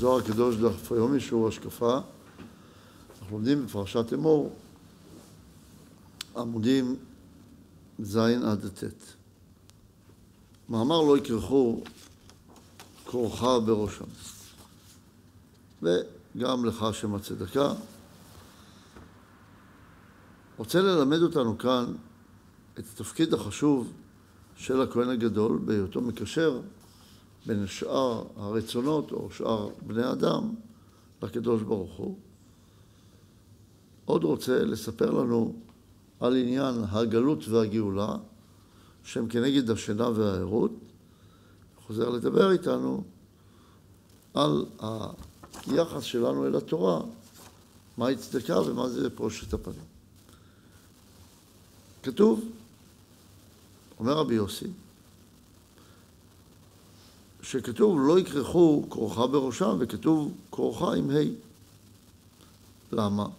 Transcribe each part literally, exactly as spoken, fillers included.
זוהר הקדוש דף היומי שיעור השקפה. אנחנו לומדים בפרשת אמור, עמודים ז' עד ט'. מאמר לא יקרחו כורחה בראשם. וגם לך שם הצדקה. רוצה ללמד אותנו כאן את התפקיד החשוב של הכהן הגדול בהיותו מקשר בין שאר הרצונות או שאר בני אדם לקדוש ברוך הוא. עוד רוצה לספר לנו על עניין הגלות והגאולה שהם כנגד השינה והערות. חוזר לדבר איתנו על היחס שלנו אל התורה, מהי צדקה ומה זה פרושת הפנים. כתוב, אומר רבי יוסי, שכתוב לא יקרחו כורחה בראשם וכתוב כורחה עם ה'. למה?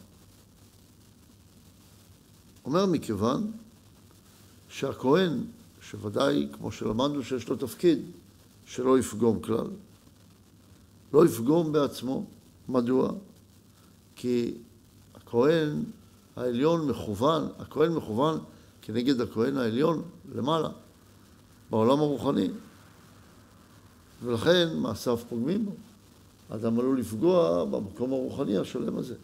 אומר מכיוון שהכהן, שוודאי כמו שלמדנו שיש לו תפקיד, שלא יפגום כלל, לא יפגום בעצמו. מדוע? כי הכהן העליון מכוון, הכהן מכוון כנגד הכהן העליון למעלה, בעולם הרוחני. ולכן מעשיו פוגמים בו. האדם עלול לפגוע במקום הרוחני השלם הזה.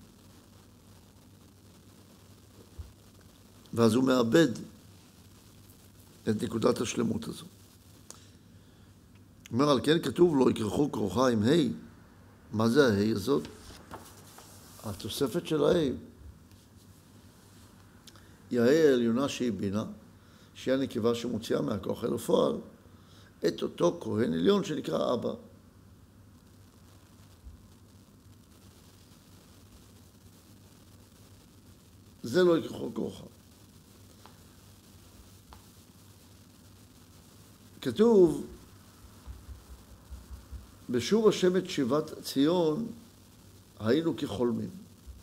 ואז הוא מאבד את נקודת השלמות הזו. אומר, על כן כתוב לא יקרחו כורחה עם ה'. מה זה ה' הזאת? התוספת של ה' היא ה' העליונה שהיא בינה, שהיא הנקבה שמוציאה מהכוח אל הפועל את אותו כהן עליון שנקרא אבא. זה לא יקרחו כורחה. כתוב, בשוב השם את שיבת ציון היינו כחולמים.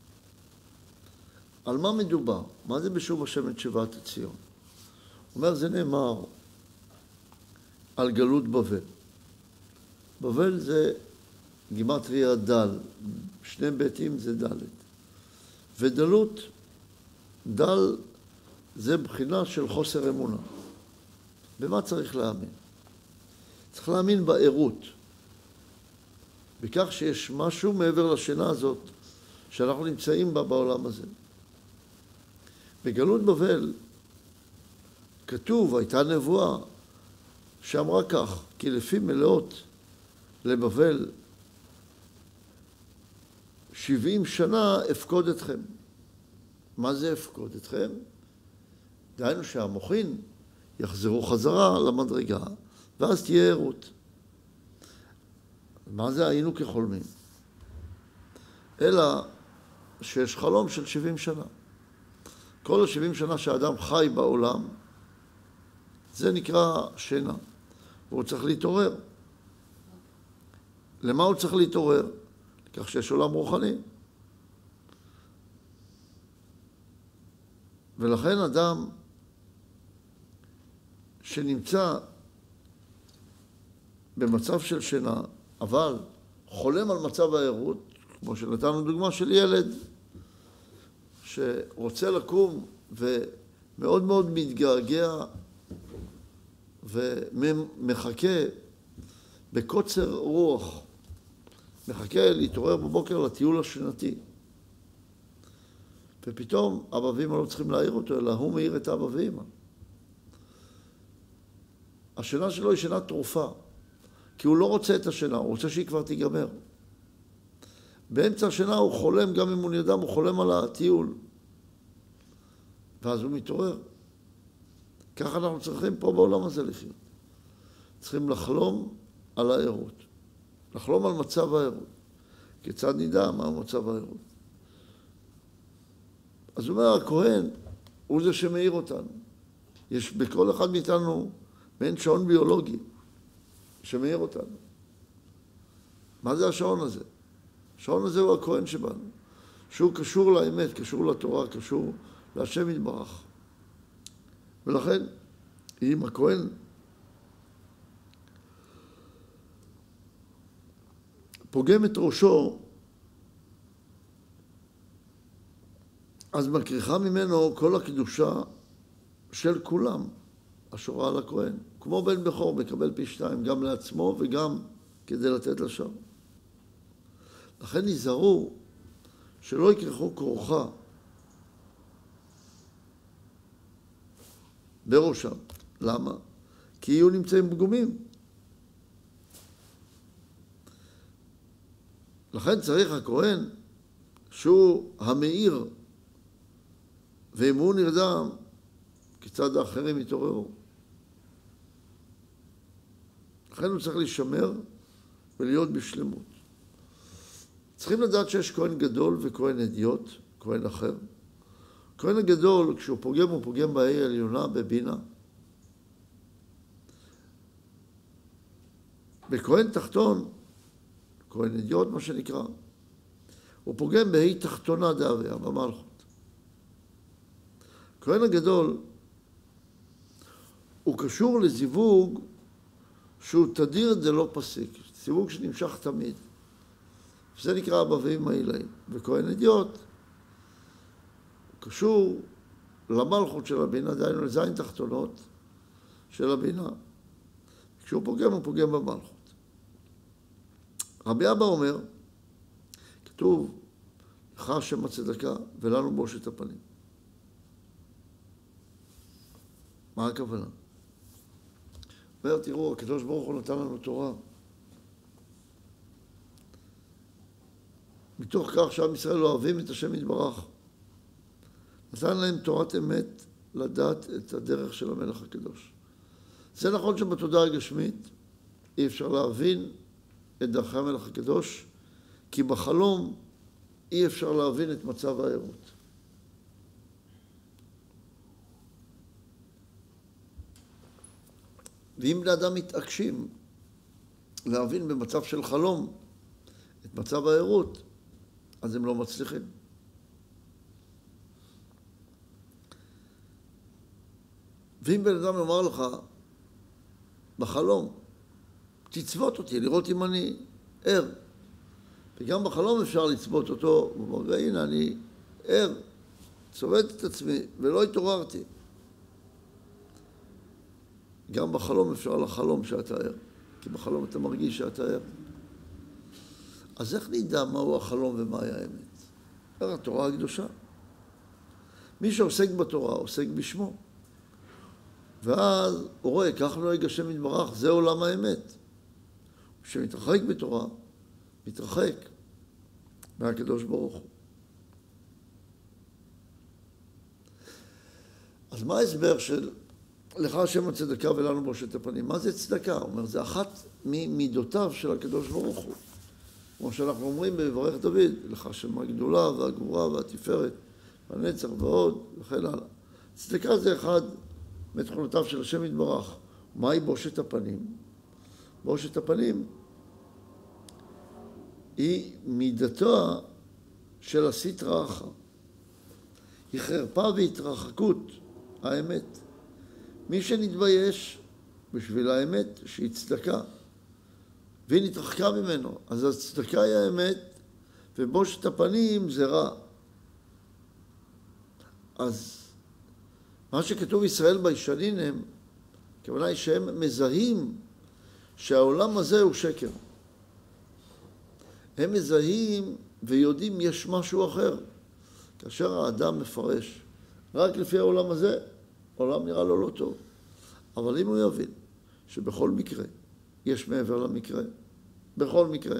על מה מדובר? מה זה בשוב השם את שיבת ציון? הוא אומר, זה נאמר על גלות בבל. בבל זה גימטריה דל, שני ביתים זה דלת. ודלות, דל זה בחינה של חוסר אמונה. במה צריך להאמין? צריך להאמין בעירות. בכך שיש משהו מעבר לשינה הזאת שאנחנו נמצאים בה בעולם הזה. בגלות בבל כתוב, הייתה נבואה שאמרה כך, כי לפי מלאות לבבל שבעים שנה אפקוד אתכם. מה זה אפקוד אתכם? דהיינו שהמוחין יחזרו חזרה למדרגה, ואז תהיה עירות. מה זה היינו כחולמים? אלא שיש חלום של שבעים שנה. כל ה-שבעים שנה שהאדם חי בעולם, זה נקרא שינה. והוא צריך להתעורר. למה הוא צריך להתעורר? כך שיש עולם רוחני. ולכן אדם שנמצא במצב של שינה, אבל חולם על מצב העירות, כמו שנתנו דוגמה של ילד שרוצה לקום ומאוד מאוד מתגעגע ומחכה בקוצר רוח, מחכה להתעורר בבוקר לטיול השנתי. ופתאום אבא ואמא לא צריכים להעיר אותו, אלא הוא מעיר את אבא ואמא. השינה שלו היא שינה תרופה, כי הוא לא רוצה את השינה, הוא רוצה שהיא כבר תיגמר. באמצע השינה הוא חולם, גם אם הוא נרדם, הוא חולם על הטיול. ואז הוא מתעורר. ככה אנחנו צריכים פה בעולם הזה לחיות. צריכים לחלום על העירות. לחלום על מצב העירות. כיצד נדע מה מצב העירות? אז הוא אומר, הכהן הוא זה שמאיר אותנו. יש בכל אחד מאיתנו מעין שעון ביולוגי שמאיר אותנו. מה זה השעון הזה? השעון הזה הוא הכהן שבנו. שהוא קשור לאמת, קשור לתורה, קשור להשם יתברך. ולכן, אם הכהן פוגם את ראשו, אז מקריחה ממנו כל הקדושה של כולם, השורה על הכהן. כמו בן בכור, מקבל פי שתיים, גם לעצמו וגם כדי לתת לשם. לכן נזהרו שלא יקרחו כרוכה בראשם. למה? כי יהיו נמצאים פגומים. לכן צריך הכהן שהוא המאיר, ואם הוא נרדם, כיצד האחרים יתעוררו. לכן הוא צריך להישמר ולהיות בשלמות. צריכים לדעת שיש כהן גדול וכהן הדיוט, כהן אחר. כהן הגדול, כשהוא פוגם, הוא פוגם בה"א העליונה, בבינה. בכהן תחתון, כהן הדיוט מה שנקרא, הוא פוגם בה"א תחתונה דהווה, במלכות. כהן הגדול הוא קשור לזיווג שהוא תדיר דלא פסיק, זיווג שנמשך תמיד. זה נקרא אבא ואמא עילאים. וכהן הדיוט קשור למלכות של הבינה, דהיינו לזין תחתונות של הבינה. כשהוא פוגם, הוא פוגם במלכות. רבי אבא אומר, כתוב, לך השם הצדקה ולנו בושת הפנים. מה הכוונה? אומר, תראו, הקדוש ברוך הוא נתן לנו תורה. מתוך כך שעם ישראל לא אוהבים את השם יתברך. נתן להם תורת אמת לדעת את הדרך של המלך הקדוש. זה נכון שבתודעה הגשמית אי אפשר להבין את דרכי המלך הקדוש, כי בחלום אי אפשר להבין את מצב הערות. ואם בני אדם מתעקשים להבין במצב של חלום את מצב הערות, אז הם לא מצליחים. ואם בן אדם אמר לך בחלום, תצוות אותי, לראות אם אני ער. וגם בחלום אפשר לצוות אותו, הוא אומר, הנה, אני ער, צובט את עצמי, ולא התעוררתי. גם בחלום אפשר לחלום שאתה ער, כי בחלום אתה מרגיש שאתה ער. אז איך נדע מהו החלום ומהי האמת? זה התורה הקדושה. מי שעוסק בתורה, עוסק בשמו. ואז הוא רואה, כך נוהג השם יתברך, זה עולם האמת. כשמתרחק בתורה, מתרחק מהקדוש ברוך הוא. אז מה ההסבר של לך השם הצדקה ולנו בושת הפנים? מה זה צדקה? הוא אומר, זה אחת ממידותיו של הקדוש ברוך הוא. כמו שאנחנו אומרים בברך דוד, לך השם הגדולה והגבורה והתפארת והנצח ועוד וכן הלאה. צדקה זה אחד מתכונותיו של השם יתברך. מהי בושת הפנים? בושת הפנים היא מידתו של הסטרא אחרא. היא חרפה והתרחקות האמת. מי שנתבייש בשביל האמת שהיא צדקה, והיא נתרחקה ממנו, אז הצדקה היא האמת, ובושת הפנים זה רע. אז מה שכתוב ישראל בישנין הם, הכוונה היא שהם מזהים שהעולם הזה הוא שקר. הם מזהים ויודעים יש משהו אחר. כאשר האדם מפרש רק לפי העולם הזה, העולם נראה לו לא טוב. אבל אם הוא יבין שבכל מקרה יש מעבר למקרה, בכל מקרה,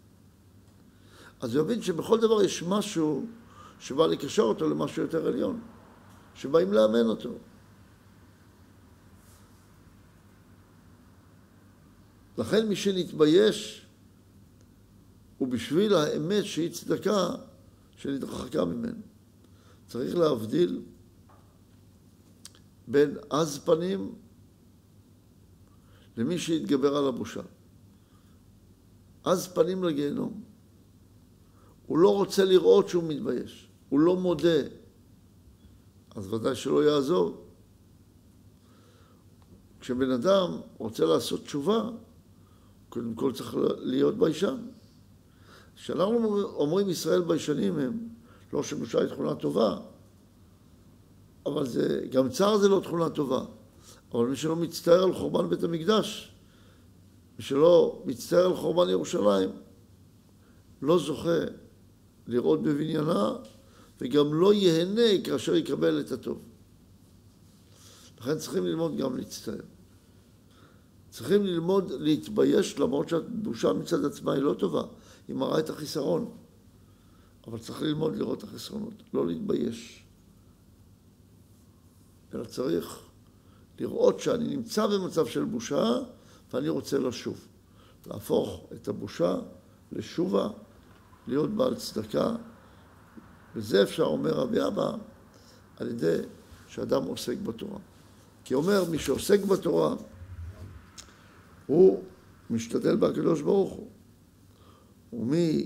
אז הוא יבין שבכל דבר יש משהו שבא לקשר אותו למשהו יותר עליון, שבאים לאמן אותו. לכן מי שנתבייש הוא בשביל האמת שהיא צדקה שנתרחקה ממנו. צריך להבדיל בין עז פנים למי שהתגבר על הבושה. עז פנים לגיהנום. הוא לא רוצה לראות שהוא מתבייש. הוא לא מודה. אז ודאי שלא יעזור. כשבן אדם רוצה לעשות תשובה, קודם כל צריך להיות ביישן. כשאנחנו אומרים ישראל ביישנים הם, לא שבושה היא תכונה טובה, אבל זה, גם צער זה לא תכונה טובה. אבל מי שלא מצטער על חורבן בית המקדש, מי שלא מצטער על חורבן ירושלים, לא זוכה לראות בבניינה, וגם לא ייהנה כאשר יקבל את הטוב. לכן צריכים ללמוד גם להצטער. צריכים ללמוד להתבייש, למרות שהבושה מצד עצמה היא לא טובה, היא מראה את החיסרון. אבל צריך ללמוד לראות את החסרונות, לא להתבייש. אלא צריך לראות שאני נמצא במצב של בושה, ואני רוצה לשוב. להפוך את הבושה לשובה, להיות בעל צדקה. וזה אפשר, אומר רבי אבא, על ידי שאדם עוסק בתורה. כי אומר, מי שעוסק בתורה, הוא משתדל בקדוש ברוך הוא. ומי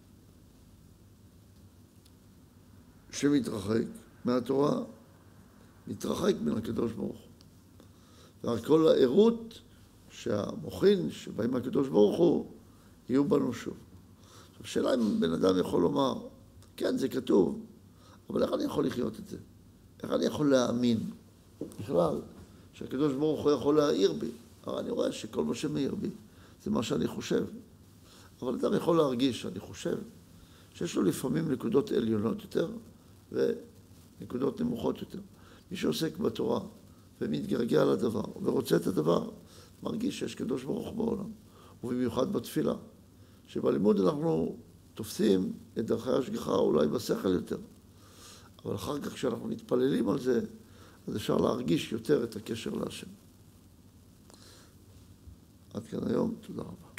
שמתרחק מהתורה, מתרחק מן הקדוש ברוך הוא. וכל העירות שהמוחין שבאים מהקדוש ברוך הוא, יהיו בנו שוב. עכשיו, שאלה אם בן אדם יכול לומר, כן, זה כתוב, אבל איך אני יכול לחיות את זה? איך אני יכול להאמין בכלל שהקדוש ברוך הוא יכול להעיר בי? אבל אני רואה שכל מה שמאיר בי זה מה שאני חושב. אבל אדם יכול להרגיש שאני חושב שיש לו לפעמים נקודות עליונות יותר ונקודות נמוכות יותר. מי שעוסק בתורה ומתגרגע לדבר ורוצה את הדבר, מרגיש שיש קדוש ברוך הוא בעולם. ובמיוחד בתפילה, שבלימוד אנחנו תופסים את דרכי השגחה אולי בשכל יותר. אבל אחר כך כשאנחנו מתפללים על זה, אז אפשר להרגיש יותר את הקשר להשם. עד כאן היום, תודה רבה.